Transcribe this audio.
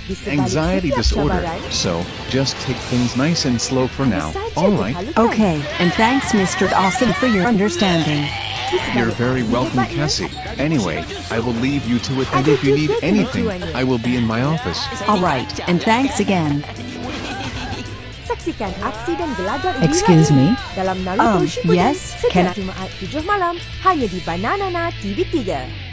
anxiety disorder, so just take things nice and slow for now, alright? Okay, and thanks Mr. Dawson for your understanding. You're very welcome, Cassie. Anyway, I will leave you to it, and if you need anything, I will be in my office. Alright, and thanks again. Saksikan aksi dan gelagat Excuse me? dalam Naruto Shippuden yes, setiap Jumaat 7 malam hanya di Bananana TV3.